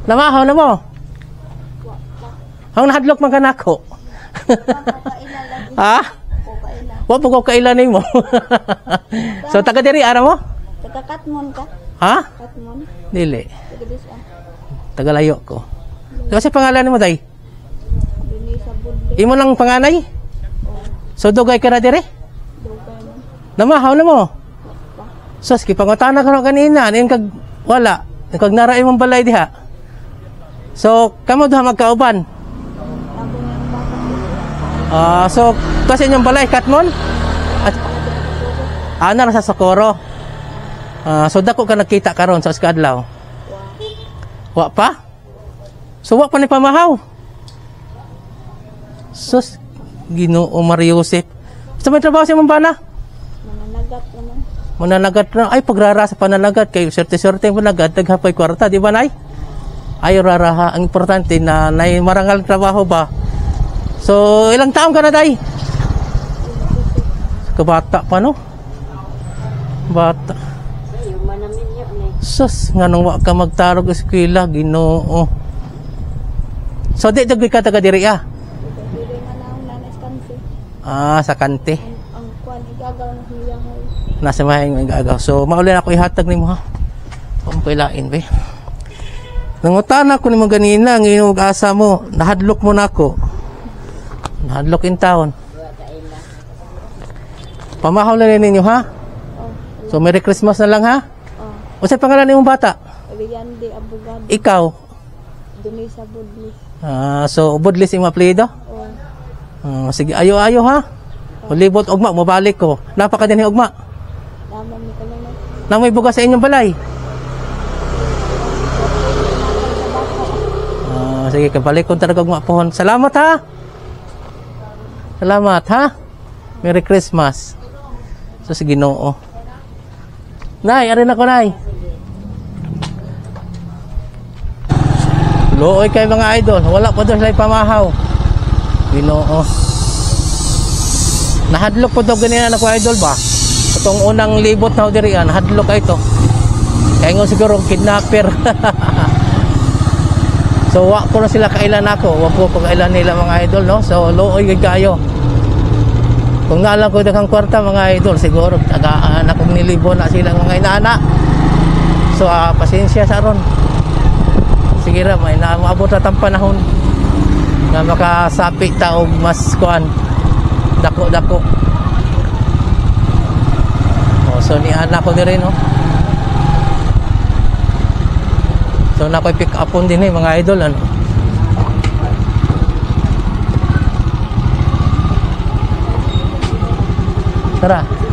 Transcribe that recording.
Namahaw na mo. Ang nahadlok man kanako. Ha? Wa po ko kailan mo. So taga diri ara mo? Taga Katmon ka? Ha? Katmon. Dili. Taga Disa. Taga layo ko. Kasi pangalan mo day? Dili sa Budli. Imo lang panganay? So dugay ka na diri? Dugay man. Namahaw na mo. Sus, kipangutana ka na kanina. Yan kag wala. Kag naray mong balay diha. So, kamo duha magkauban. Tapos yung bata. So, kasi inyong balay, Katmon? At, nara sa Socorro. So, dako ka nakita karon sa Uskadlaw. Wa pa? So, wa pa ni pamahaw. Sus, Ginoo Mario Joseph. Sa may trabaho siya mong bana? Mananagat naman. Mananagat na. Ay, pagrara sa pananagat. Kayo, serte-serte yung pananagat. Naghapay kwarta, di ba, Nay? Ay, raraha. Ang importante na Nay, marangal trabaho ba? So, ilang taong ka na, Day? Kabata pa, no? Bata. Sus, nga nung wa ka magtarog sa eskwela, Ginoo. So, di ka taga diri, ah? Dili man ang nanas kansi. Sa kante. Ang kwan igagaw na hiya ho. Nasa mahing gagaw. So, maulin ako ihatag ni mo, ha? Kung kailain, be. Nangutana ko ni mo ganina, ang inyong asa mo, nahadlok mo na ako. Nahadlok in town. Pamahaw na rin ninyo, ha? So, Merry Christmas na lang, ha? O sa pangalan ni mong bata? Riyande Abogado. Ikaw? Dili sa Budli. So, Budlis yung apelido? Sige, ayo-ayo, ha? Ulibot, ugma, mabalik ko. Napaka din yung ugma. Naman mi kanina. Na may bugas sa inyong balay? Sige, kabalik ko talaga ugma pohon. Salamat, ha? Salamat, ha? Merry Christmas. So, sige, Ginoo. Nay, arin ako, Nay. Looy kay mga idol. Wala pa doon sila pamahaw. Ginoo. Nahadlok po ito ganyan ako, idol ba? Itong unang libot na diri, nahadlok ka ito. Kaya nga siguro kidnapper. So, wak ko na sila kailan ako. Wak ko kailan nila mga idol, no? So, looy kayo. Kung naalam ko dagang kwarta mga idol, siguro tagaan akong nilibo na sila mga inana. So, pasensya sa ron. Sige ra, may naabot na tang panahon na makasapi ta og mas kuan dako-dako. So ni anak ko din no. So na koy pick upon din mga idol ano. Tara.